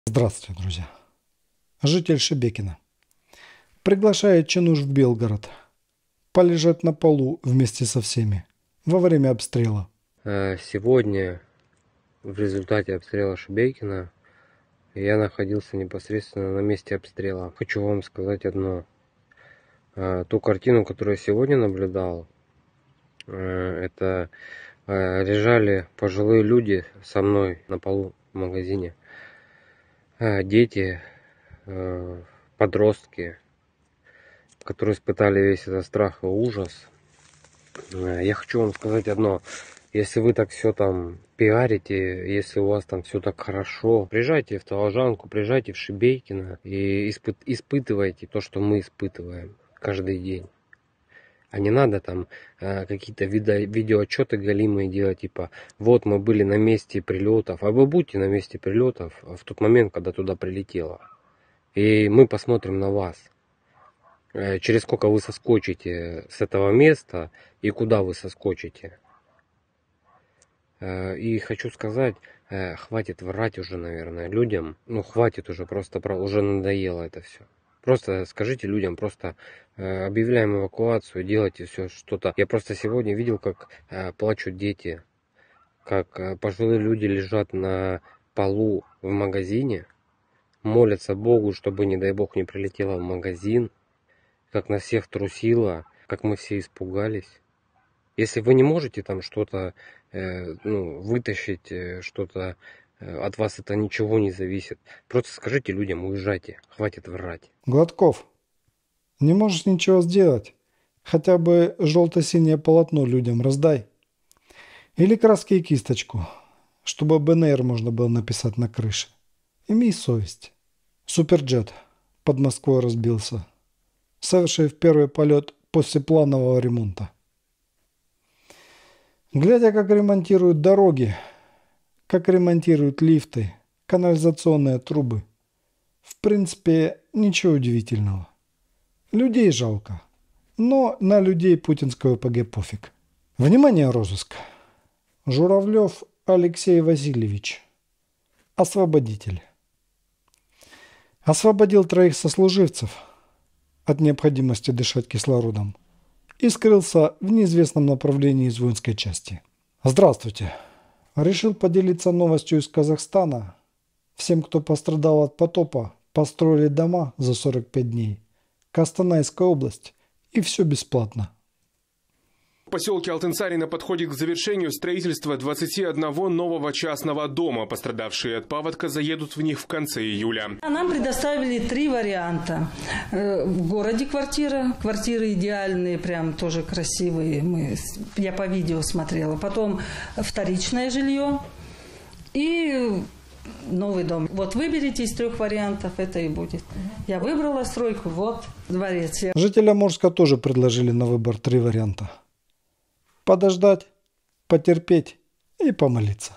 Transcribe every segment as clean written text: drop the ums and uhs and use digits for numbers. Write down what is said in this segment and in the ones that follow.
Здравствуйте, друзья. Житель Шебекина приглашает Чинуш в Белгород полежать на полу вместе со всеми во время обстрела. Сегодня в результате обстрела Шебекина я находился непосредственно на месте обстрела. Хочу вам сказать одно. Ту картину, которую я сегодня наблюдал, это лежали пожилые люди со мной на полу в магазине. Дети, подростки, которые испытали весь этот страх и ужас. Я хочу вам сказать одно. Если вы так все там пиарите, если у вас там все так хорошо, приезжайте в Талажанку, приезжайте в Шебекино и испытывайте то, что мы испытываем каждый день. А не надо там какие-то видеоотчеты галимые делать, типа, вот мы были на месте прилетов. А вы будьте на месте прилетов в тот момент, когда туда прилетело. И мы посмотрим на вас. Через сколько вы соскочите с этого места и куда вы соскочите. И хочу сказать, хватит врать уже, наверное, людям. Ну, хватит уже, просто уже надоело это все. Просто скажите людям, просто объявляем эвакуацию, делайте все что-то. Я просто сегодня видел, как плачут дети, как пожилые люди лежат на полу в магазине, молятся Богу, чтобы, не дай Бог, не прилетело в магазин, как на всех трусило, как мы все испугались. Если вы не можете там что-то вытащить, что-то от вас это ничего не зависит. Просто скажите людям, уезжайте, хватит врать. Гладков, не можешь ничего сделать? Хотя бы желто-синее полотно людям раздай. Или краски и кисточку, чтобы БНР можно было написать на крыше. Имей совесть. Суперджет под Москвой разбился, совершив первый полет после планового ремонта. Глядя, как ремонтируют дороги, как ремонтируют лифты, канализационные трубы, в принципе, ничего удивительного. Людей жалко, но на людей путинского ПГ пофиг. Внимание, розыск. Журавлев Алексей Васильевич. Освободитель. Освободил 3 сослуживцев от необходимости дышать кислородом и скрылся в неизвестном направлении из воинской части. Здравствуйте. Решил поделиться новостью из Казахстана. Всем, кто пострадал от потопа, построили дома за 45 дней. Костанайская область. И все бесплатно. В поселке Алтынсарина подходит к завершению строительство 21 нового частного дома. Пострадавшие от паводка заедут в них в конце июля. Нам предоставили 3 варианта. В городе квартира. Квартиры идеальные, прям тоже красивые. Я по видео смотрела. Потом вторичное жилье и новый дом. Вот выберите из 3 вариантов, это и будет. Я выбрала стройку, вот дворец. Жителям Орска тоже предложили на выбор 3 варианта. Подождать, потерпеть и помолиться.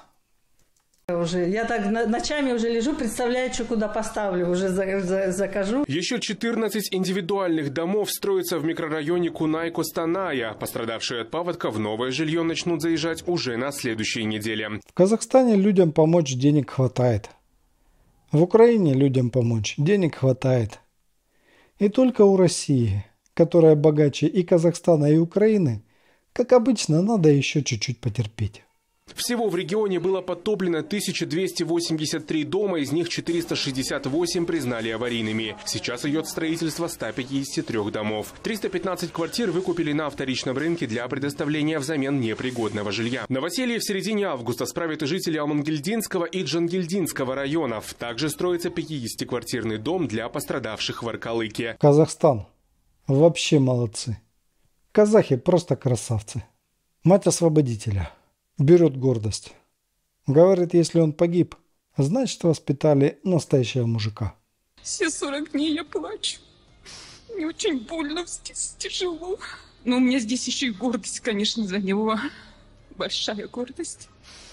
Я так ночами уже лежу, представляю, что куда поставлю, уже закажу. Еще 14 индивидуальных домов строятся в микрорайоне Кунай-Костаная. Пострадавшие от паводка в новое жилье начнут заезжать уже на следующей неделе. В Казахстане людям помочь денег хватает. В Украине людям помочь денег хватает. И только у России, которая богаче и Казахстана, и Украины, как обычно, надо еще чуть-чуть потерпеть. Всего в регионе было подтоплено 1283 дома, из них 468 признали аварийными. Сейчас идет строительство 153 домов. 315 квартир выкупили на вторичном рынке для предоставления взамен непригодного жилья. Новоселье в середине августа справят и жители Алмангельдинского и Джангельдинского районов. Также строится 50-квартирный дом для пострадавших в Аркалыке. Казахстан. Вообще молодцы. Казахи просто красавцы. Мать освободителя. Берет гордость. Говорит, если он погиб, значит воспитали настоящего мужика. Все 40 дней я плачу. Мне очень больно, здесь тяжело. Но у меня здесь еще и гордость, конечно, за него. Большая гордость.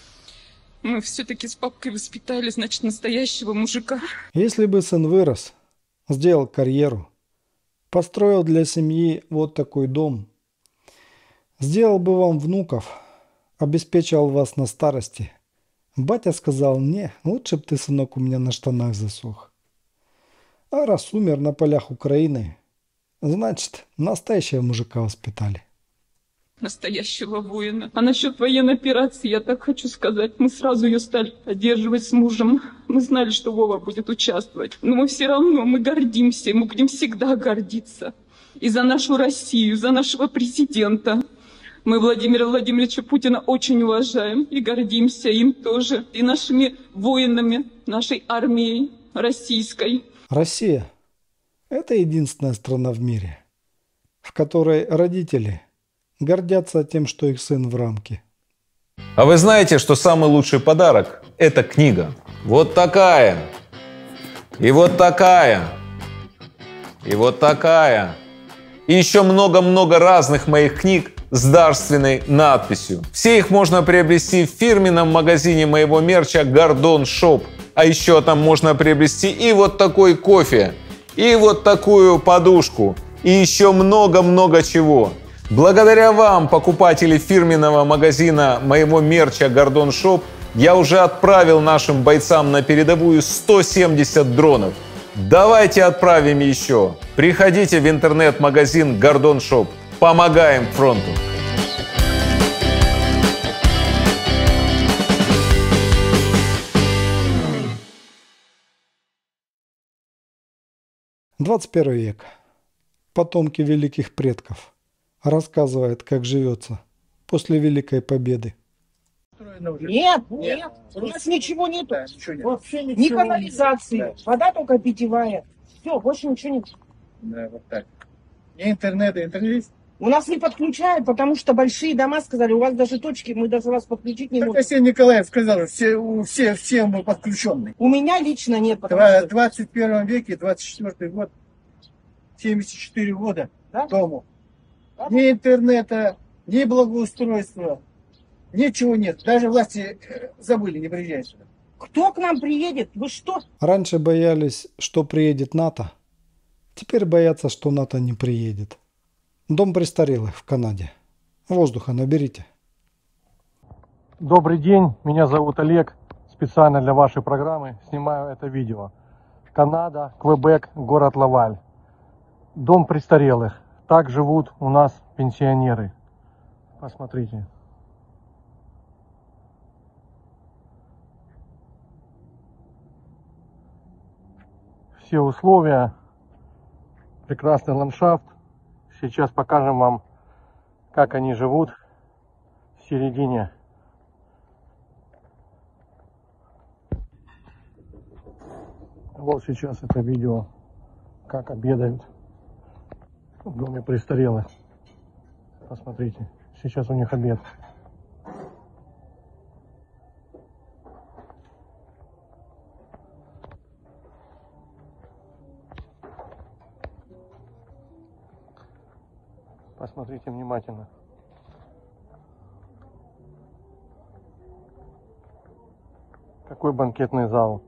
Мы все-таки с папкой воспитали, значит, настоящего мужика. Если бы сын вырос, сделал карьеру, построил для семьи вот такой дом, сделал бы вам внуков, обеспечивал вас на старости, Батя сказал: не, лучше б ты, сынок, у меня на штанах засох. А раз умер на полях Украины, значит, настоящего мужика воспитали. Настоящего воина. А насчет военной операции я так хочу сказать. Мы сразу ее стали поддерживать с мужем. Мы знали, что Вова будет участвовать. Но мы все равно, мы гордимся, мы будем всегда гордиться. И за нашу Россию, за нашего президента. Мы Владимира Владимировича Путина очень уважаем и гордимся им тоже. И нашими воинами, нашей армией российской. Россия – это единственная страна в мире, в которой родители гордятся тем, что их сын в рамке. А вы знаете, что самый лучший подарок – это книга. Вот такая. И вот такая. И вот такая. И еще много-много разных моих книг с дарственной надписью. Все их можно приобрести в фирменном магазине моего мерча Гордон Шоп. А еще там можно приобрести и вот такой кофе, и вот такую подушку, и еще много-много чего. Благодаря вам, покупатели фирменного магазина моего мерча Гордон Шоп, я уже отправил нашим бойцам на передовую 170 дронов. Давайте отправим еще. Приходите в интернет-магазин Гордон Шоп. Помогаем фронту. «21 век. Потомки великих предков. Рассказывает, как живется после Великой Победы». Нет, нет, у нас ничего нету. Вообще ничего. Ни канализации, вода только питьевая. Все, больше ничего нет. Да, вот так. И интернет есть? У нас не подключают, потому что большие дома сказали, у вас даже точки, мы даже вас подключить не можем. Арсений Николаев сказал, все мы подключенные. У меня лично нет. В 21 веке, 24 год, 74 года Да? дому. Ни интернета, ни благоустройства, ничего нет. Даже власти забыли, не приезжают сюда. Кто к нам приедет? Вы что? Раньше боялись, что приедет НАТО. Теперь боятся, что НАТО не приедет. Дом престарелых в Канаде. Воздуха наберите. Добрый день, меня зовут Олег. Специально для вашей программы снимаю это видео. Канада, Квебек, город Лаваль. Дом престарелых. Так живут у нас пенсионеры. Посмотрите. Все условия. Прекрасный ландшафт. Сейчас покажем вам, как они живут в середине. Вот сейчас это видео, как обедают в доме престарелых. Посмотрите, сейчас у них обед. Посмотрите внимательно. Какой банкетный зал.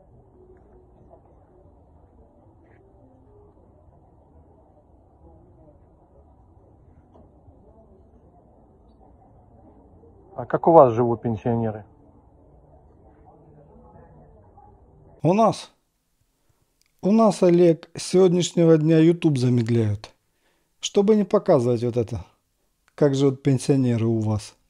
А как у вас живут пенсионеры? У нас, Олег, с сегодняшнего дня YouTube замедляют. Чтобы не показывать вот это, как живут пенсионеры у вас.